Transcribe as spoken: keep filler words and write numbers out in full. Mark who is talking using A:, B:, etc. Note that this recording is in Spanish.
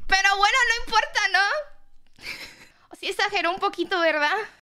A: Pero bueno, no importa, ¿no? O sí exageró un poquito, ¿verdad?